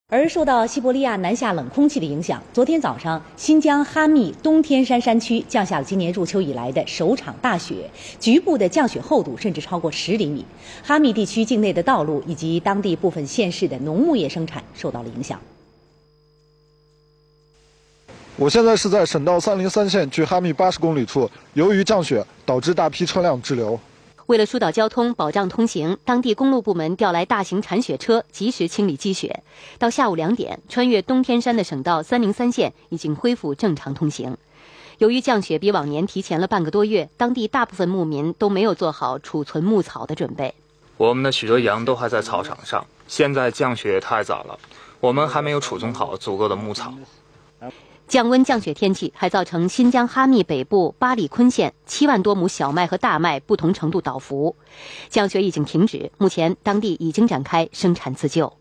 而受到西伯利亚南下冷空气的影响，昨天早上新疆哈密东天山山区降下了今年入秋以来的首场大雪，局部的降雪厚度甚至超过10厘米。哈密地区境内的道路以及当地部分县市的农牧业生产受到了影响。 我现在是在省道303线距哈密80公里处，由于降雪导致大批车辆滞留。 为了疏导交通、保障通行，当地公路部门调来大型铲雪车，及时清理积雪。到下午2点，穿越东天山的省道303线已经恢复正常通行。由于降雪比往年提前了半个多月，当地大部分牧民都没有做好储存牧草的准备。 我们的许多羊都还在草场上，现在降雪太早了，我们还没有储存好足够的牧草。 降温降雪天气还造成新疆哈密北部巴里坤县7万多亩小麦和大麦不同程度倒伏，降雪已经停止，目前当地已经展开生产自救。